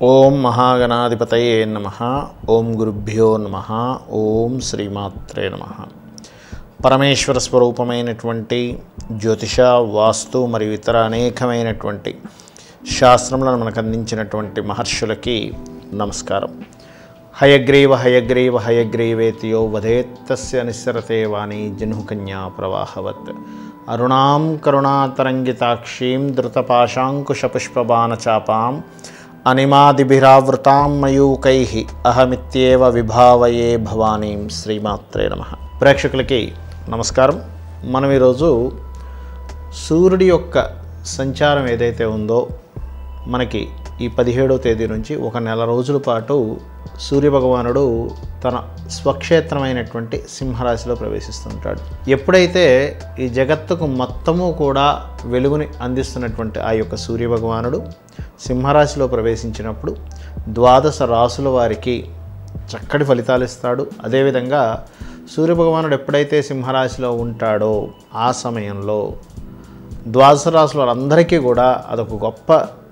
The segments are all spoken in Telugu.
ఓం మహాగణాధిపతయే నమః. ఓం గురుభ్యో నమః. ఓం శ్రీమాత్రే నమః. పరమేశ్వర స్వరూపమైనటువంటి జ్యోతిష, వాస్తు మరియు ఇతర అనేకమైనటువంటి శాస్త్రములను మనకు అందించినటువంటి మహర్షులకి నమస్కారం. హయగ్రీవ హయగ్రీవ హయగ్రీవేతియో వదేత్తస్య నిస్సరతే వాణి జహ్నుకన్యా ప్రవాహవత్ అరుణాం కరుణాతరంగితాక్షీం ధృతపాశాంకుశపుష్పబాణచాపాం అనిమాదిభిరావృతాం మయూకైః అహమిత్యేవ విభావయే భవానీం. శ్రీమాత్రే నమః. ప్రేక్షకులకి నమస్కారం. మనం ఈరోజు సూర్యుడి యొక్క సంచారం ఏదైతే ఉందో మనకి ఈ 17వ తేదీ నుంచి ఒక నెల రోజుల పాటు సూర్యభగవానుడు తన స్వక్షేత్రమైనటువంటి సింహరాశిలో ప్రవేశిస్తుంటాడు. ఎప్పుడైతే ఈ జగత్తుకు మొత్తము కూడా వెలుగుని అందిస్తున్నటువంటి ఆ యొక్క సూర్యభగవానుడు సింహరాశిలో ప్రవేశించినప్పుడు 12 రాసుల వారికి చక్కటి ఫలితాలు ఇస్తాడు. అదేవిధంగా సూర్యభగవానుడు ఎప్పుడైతే సింహరాశిలో ఉంటాడో ఆ సమయంలో 12 రాసుల వారందరికీ కూడా అదొక గొప్ప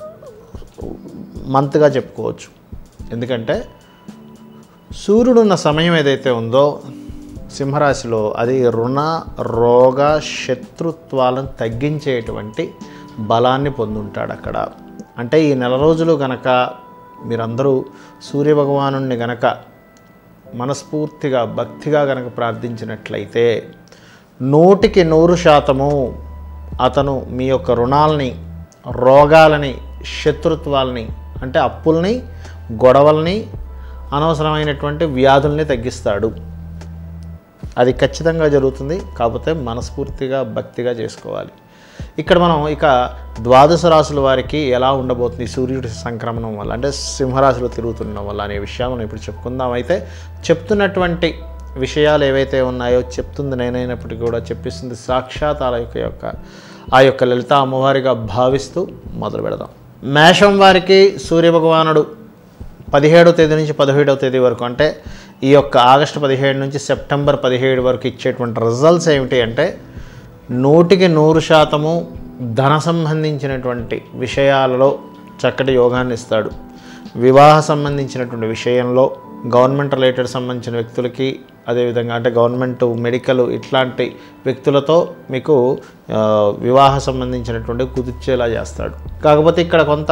మంత్గా చెప్పుకోవచ్చు. ఎందుకంటే సూర్యుడున్న సమయం ఏదైతే ఉందో సింహరాశిలో అది రుణ, రోగ, శత్రుత్వాలను తగ్గించేటువంటి బలాన్ని పొందుంటాడు అక్కడ. అంటే ఈ నెల రోజులు గనక మీరందరూ సూర్యభగవానుణ్ణి గనక మనస్ఫూర్తిగా భక్తిగా గనక ప్రార్థించినట్లయితే 100% అతను మీ యొక్క రుణాలని, రోగాలని, శత్రుత్వాలని అంటే అప్పుల్ని, గొడవల్ని, అనవసరమైనటువంటి వ్యాధుల్ని తగ్గిస్తాడు. అది ఖచ్చితంగా జరుగుతుంది. కాకపోతే మనస్ఫూర్తిగా భక్తిగా చేసుకోవాలి. ఇక్కడ మనం ఇక 12 రాసుల వారికి ఎలా ఉండబోతుంది సూర్యుడి సంక్రమణం వల్ల, అంటే సింహరాశిలో తిరుగుతుండడం వల్ల అనే విషయాలు మనం ఇప్పుడు చెప్పుకుందాం. అయితే చెప్తున్నటువంటి విషయాలు ఏవైతే ఉన్నాయో చెప్తుంది నేనైనప్పటికీ కూడా చెప్పిస్తుంది సాక్షాత్ ఆ యొక్క లలిత అమ్మవారిగా భావిస్తూ మొదలు పెడదాం. మేషం వారికి సూర్యభగవానుడు 17వ తేదీ నుంచి 17వ తేదీ వరకు, అంటే ఈ యొక్క ఆగస్టు 17 నుంచి సెప్టెంబర్ 17 వరకు ఇచ్చేటువంటి రిజల్ట్స్ ఏమిటి అంటే 100% ధన సంబంధించినటువంటి విషయాలలో చక్కటి యోగాన్ని ఇస్తాడు. వివాహ సంబంధించినటువంటి విషయంలో గవర్నమెంట్ రిలేటెడ్ సంబంధించిన వ్యక్తులకి, అదేవిధంగా అంటే గవర్నమెంట్, మెడికల్ ఇట్లాంటి వ్యక్తులతో మీకు వివాహ సంబంధించినటువంటి కుదిర్చేలా చేస్తాడు. కాకపోతే ఇక్కడ కొంత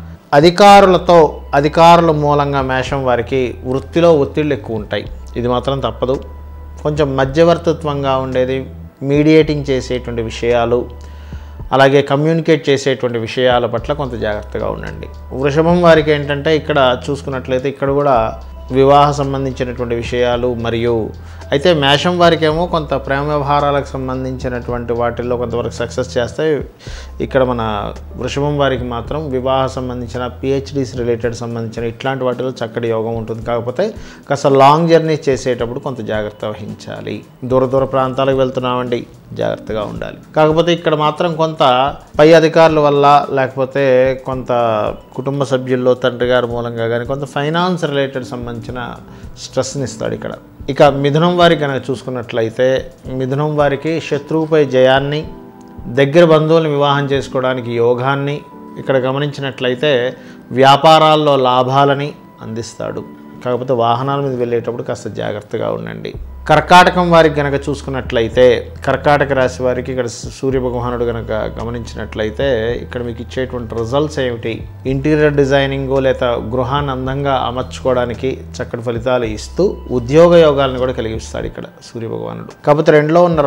అధికారుల మూలంగా మేషం వారికి వృత్తిలో ఒత్తిళ్ళు ఎక్కువ ఉంటాయి. ఇది మాత్రం తప్పదు. కొంచెం మధ్యవర్తిత్వంగా ఉండేది, మీడియేటింగ్ చేసేటువంటి విషయాలు, అలాగే కమ్యూనికేట్ చేసేటువంటి విషయాల పట్ల కొంత జాగ్రత్తగా ఉండండి. వృషభం వారికి ఏంటంటే ఇక్కడ చూసుకున్నట్లయితే ఇక్కడ కూడా వివాహ సంబంధించినటువంటి విషయాలు, మరియు అయితే మేషం వారికి ఏమో కొంత ప్రేమ వ్యవహారాలకు సంబంధించినటువంటి వాటిల్లో కొంతవరకు సక్సెస్ చేస్తాయి. ఇక్కడ మన వృషభం వారికి మాత్రం వివాహ సంబంధించిన, పిహెచ్డీస్ రిలేటెడ్ సంబంధించిన ఇట్లాంటి వాటిలో చక్కటి యోగం ఉంటుంది. కాకపోతే కాస్త లాంగ్ జర్నీ చేసేటప్పుడు కొంత జాగ్రత్త వహించాలి. దూర ప్రాంతాలకు వెళ్తున్నామండి, జాగ్రత్తగా ఉండాలి. కాకపోతే ఇక్కడ మాత్రం కొంత పై అధికారుల వల్ల, లేకపోతే కొంత కుటుంబ సభ్యుల్లో తండ్రి గారి మూలంగా కానీ కొంత ఫైనాన్స్ రిలేటెడ్ సంబంధించిన స్ట్రెస్ని ఇస్తాడు ఇక్కడ. ఇక మిథునం వారికి కనుక చూసుకున్నట్లయితే మిథునం వారికి శత్రువుపై జయాన్ని, దగ్గర బంధువులను వివాహం చేసుకోవడానికి యోగాన్ని ఇక్కడ గమనించినట్లయితే వ్యాపారాల్లో లాభాలని అందిస్తాడు. కాకపోతే వాహనాల మీద వెళ్ళేటప్పుడు కాస్త జాగ్రత్తగా ఉండండి. కర్కాటకం వారికి కనుక చూసుకున్నట్లయితే కర్కాటక రాశి వారికి ఇక్కడ సూర్యభగవానుడు కనుక గమనించినట్లయితే ఇక్కడ మీకు ఇచ్చేటువంటి రిజల్ట్స్ ఏమిటి, ఇంటీరియర్ డిజైనింగ్ లేదా గృహాన్ని అందంగా అమర్చుకోవడానికి చక్కటి ఫలితాలు ఇస్తూ ఉద్యోగ యోగాలను కూడా కలిగిస్తాడు ఇక్కడ సూర్యభగవానుడు. కాకపోతే 2లో ఉన్న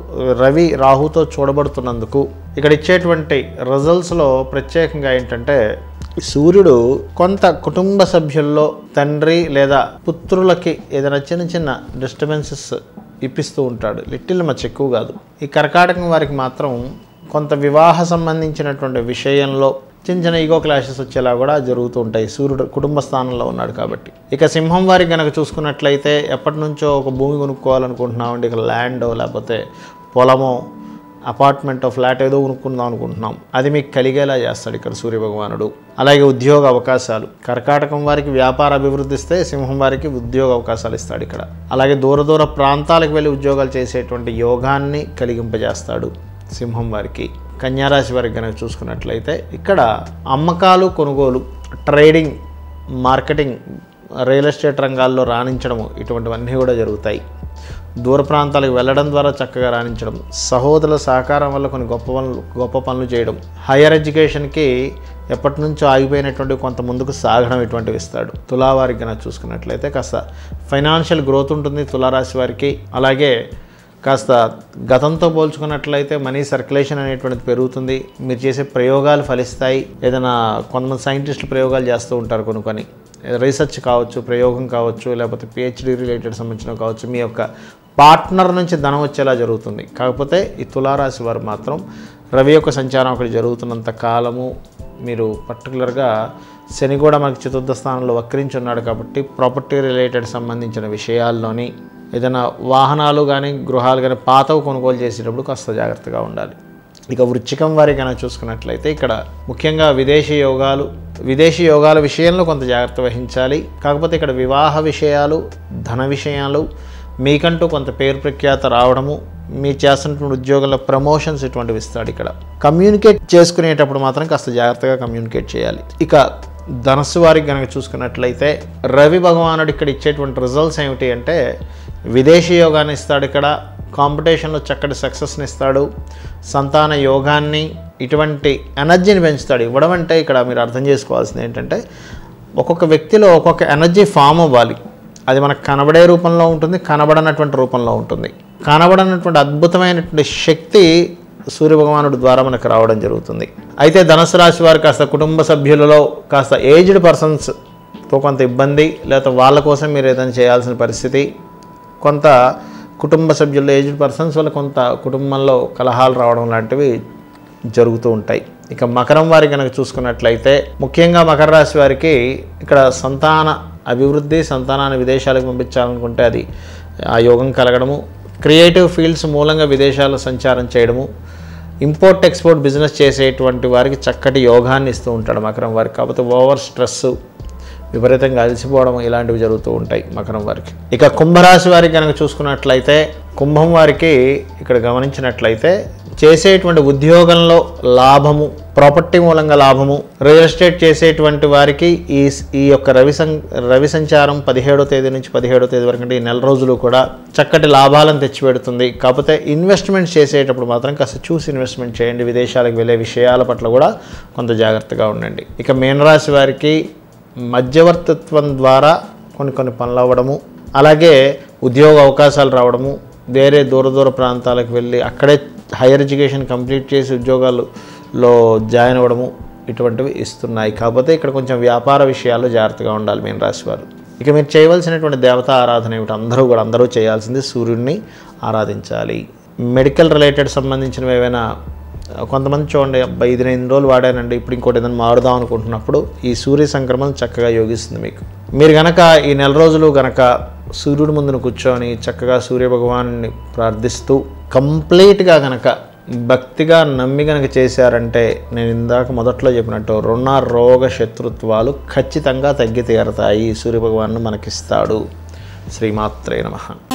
రవి రాహుతో చూడబడుతున్నందుకు ఇక్కడ ఇచ్చేటువంటి రిజల్ట్స్లో ప్రత్యేకంగా ఏంటంటే సూర్యుడు కొంత కుటుంబ సభ్యుల్లో తండ్రి లేదా పుత్రులకి ఏదైనా చిన్న డిస్టర్బెన్సెస్ ఇప్పిస్తూ ఉంటాడు. లిటిల్ మచ్, ఎక్కువ కాదు. ఈ కర్కాటకం వారికి మాత్రం కొంత వివాహ సంబంధించినటువంటి విషయంలో చిన్న ఈగో క్లాషెస్ వచ్చేలా కూడా జరుగుతూ ఉంటాయి. సూర్యుడు కుటుంబ స్థానంలో ఉన్నాడు కాబట్టి. ఇక సింహం వారికి కనుక చూసుకున్నట్లయితే ఎప్పటి నుంచో ఒక భూమి కొనుక్కోవాలనుకుంటున్నామండి. ఇక ల్యాండో లేకపోతే పొలమో, అపార్ట్మెంట్, ఫ్లాట్ ఏదో కొనుక్కుందాం అనుకుంటున్నాం, అది మీకు కలిగేలా చేస్తాడు ఇక్కడ సూర్యభగవానుడు. అలాగే ఉద్యోగ అవకాశాలు, కర్కాటకం వారికి వ్యాపార అభివృద్ధి ఇస్తే సింహం వారికి ఉద్యోగ అవకాశాలు ఇస్తాడు ఇక్కడ. అలాగే దూర ప్రాంతాలకు వెళ్ళి ఉద్యోగాలు చేసేటువంటి యోగాన్ని కలిగింపజేస్తాడు సింహం వారికి. కన్యారాశి వారికి కనుక చూసుకున్నట్లయితే ఇక్కడ అమ్మకాలు కొనుగోలు ట్రేడింగ్ మార్కెటింగ్, రియల్ ఎస్టేట్ రంగాల్లో రాణించడము ఇటువంటివన్నీ కూడా జరుగుతాయి. దూర ప్రాంతాలకు వెళ్ళడం ద్వారా చక్కగా రాణించడం, సహోదరుల సహకారం వల్ల కొన్ని గొప్ప పనులు చేయడం, హైయర్ ఎడ్యుకేషన్కి ఎప్పటి నుంచో ఆగిపోయినటువంటి కొంత ముందుకు సాగడం ఇటువంటివి ఇస్తాడు. తులావారికి కనుక చూసుకున్నట్లయితే కాస్త ఫైనాన్షియల్ గ్రోత్ ఉంటుంది తులారాశి వారికి. అలాగే కాస్త గతంతో పోల్చుకున్నట్లయితే మనీ సర్క్యులేషన్ అనేటువంటిది పెరుగుతుంది. మీరు చేసే ప్రయోగాలు ఫలిస్తాయి. ఏదైనా కొంతమంది సైంటిస్టులు ప్రయోగాలు చేస్తూ ఉంటారు, కొన్ని రీసెర్చ్ కావచ్చు, ప్రయోగం కావచ్చు, లేకపోతే పిహెచ్డి రిలేటెడ్ సంబంధించినవి కావచ్చు. మీ యొక్క పార్ట్నర్ నుంచి ధనం వచ్చేలా జరుగుతుంది. కాకపోతే ఈ తులారాశి వారు మాత్రం రవి యొక్క సంచారం ఒకటి జరుగుతున్నంత కాలము మీరు పర్టికులర్గా శని కూడా మనకి చతుర్థ స్థానంలో వక్రించి ఉన్నాడు కాబట్టి ప్రాపర్టీ రిలేటెడ్ సంబంధించిన విషయాల్లోని ఏదైనా వాహనాలు కానీ గృహాలు కానీ పాతవి కొనుగోలు చేసేటప్పుడు కాస్త జాగ్రత్తగా ఉండాలి. ఇక వృశ్చికం వారి కనుక చూసుకున్నట్లయితే ఇక్కడ ముఖ్యంగా విదేశీ యోగాల విషయంలో కొంత జాగ్రత్త వహించాలి. కాకపోతే ఇక్కడ వివాహ విషయాలు, ధన విషయాలు, మీకంటూ కొంత పేరు ప్రఖ్యాత రావడము, మీ చేస్తున్నటువంటి ఉద్యోగంలో ప్రమోషన్స్ ఇటువంటివి ఇస్తాడు. ఇక్కడ కమ్యూనికేట్ చేసుకునేటప్పుడు మాత్రం కాస్త జాగ్రత్తగా కమ్యూనికేట్ చేయాలి. ఇక ధనస్సు వారికి కనుక చూసుకున్నట్లయితే రవి భగవానుడు ఇక్కడ ఇచ్చేటువంటి రిజల్ట్స్ ఏమిటి అంటే విదేశీ యోగాన్ని ఇస్తాడు. ఇక్కడ కాంపిటీషన్లో చక్కటి సక్సెస్ని ఇస్తాడు. సంతాన యోగాన్ని, ఇటువంటి ఎనర్జీని పెంచుతాడు. ఇవ్వడం అంటే ఇక్కడ మీరు అర్థం చేసుకోవాల్సింది ఏంటంటే ఒక్కొక్క వ్యక్తిలో ఒక్కొక్క ఎనర్జీ ఫామ్ అవ్వాలి. అది మనకు కనబడే రూపంలో ఉంటుంది, కనబడనటువంటి రూపంలో ఉంటుంది. కనబడనటువంటి అద్భుతమైనటువంటి శక్తి సూర్యభగవానుడి ద్వారా మనకు రావడం జరుగుతుంది. అయితే ధనుసు రాశి వారు కాస్త కుటుంబ సభ్యులలో కాస్త ఏజ్డ్ పర్సన్స్తో కొంత ఇబ్బంది, లేకపోతే వాళ్ళ కోసం మీరు ఏదైనా చేయాల్సిన పరిస్థితి, కొంత కుటుంబ సభ్యుల్లో ఏజ్డ్ పర్సన్స్ వల్ల కొంత కుటుంబంలో కలహాలు రావడం లాంటివి జరుగుతూ ఉంటాయి. ఇక మకరం వారి కనుక చూసుకున్నట్లయితే ముఖ్యంగా మకర రాశి వారికి ఇక్కడ సంతాన అభివృద్ధి, సంతానాన్ని విదేశాలకు పంపించాలనుకుంటే అది ఆ యోగం కలగడము, క్రియేటివ్ ఫీల్డ్స్ మూలంగా విదేశాల్లో సంచారం చేయడము, ఇంపోర్ట్ ఎక్స్పోర్ట్ బిజినెస్ చేసేటువంటి వారికి చక్కటి యోగాన్ని ఇస్తూ ఉంటాడు మకరం వారికి. కాకపోతే ఓవర్ స్ట్రెస్, విపరీతంగా అలసిపోవడం ఇలాంటివి జరుగుతూ ఉంటాయి మకరం వారికి. ఇక కుంభరాశి వారికి కనుక చూసుకున్నట్లయితే కుంభం వారికి ఇక్కడ గమనించినట్లయితే చేసేటువంటి ఉద్యోగంలో లాభము, ప్రాపర్టీ మూలంగా లాభము, రియల్ ఎస్టేట్ చేసేటువంటి వారికి ఈ యొక్క రవి సంచారం 17వ తేదీ నుంచి 17వ తేదీ వరకు అంటే ఈ నెల రోజులు కూడా చక్కటి లాభాలను తెచ్చిపెడుతుంది. కాకపోతే ఇన్వెస్ట్మెంట్స్ చేసేటప్పుడు మాత్రం కాస్త చూసి ఇన్వెస్ట్మెంట్ చేయండి. విదేశాలకు వెళ్ళే విషయాల పట్ల కూడా కొంత జాగ్రత్తగా ఉండండి. ఇక మీనరాశి వారికి మధ్యవర్తిత్వం ద్వారా కొన్ని పనులు అవ్వడము, అలాగే ఉద్యోగ అవకాశాలు రావడము, వేరే దూర ప్రాంతాలకు వెళ్ళి అక్కడే హైయర్ ఎడ్యుకేషన్ కంప్లీట్ చేసి ఉద్యోగాల్లో జాయిన్ అవ్వడము ఇటువంటివి ఇస్తున్నాయి. కాకపోతే ఇక్కడ కొంచెం వ్యాపార విషయాల్లో జాగ్రత్తగా ఉండాలి మీన రాశి వారు. ఇక మీరు చేయవలసినటువంటి దేవతా ఆరాధన ఏమిటి? అందరూ చేయాల్సింది సూర్యుడిని ఆరాధించాలి. మెడికల్ రిలేటెడ్ సంబంధించినవి ఏవైనా కొంతమంది చూడండి, అబ్బాయి ఇది నేను 2 రోజులు వాడానండి, ఇప్పుడు ఇంకోటి ఏదైనా మారుదాం అనుకుంటున్నప్పుడు ఈ సూర్య సంక్రమణం చక్కగా యోగిస్తుంది మీకు. మీరు గనక ఈ నెల రోజులు గనక సూర్యుడి ముందును కూర్చొని చక్కగా సూర్య భగవాన్ని ప్రార్థిస్తూ కంప్లీట్గా గనక భక్తిగా నమ్మి గనక చేశారంటే నేను ఇందాక మొదట్లో చెప్పినట్టు రుణ రోగ శత్రుత్వాలు ఖచ్చితంగా తగ్గి తీరతాయి. సూర్య భగవాను మనకిస్తాడు. శ్రీమాత్రే నమః.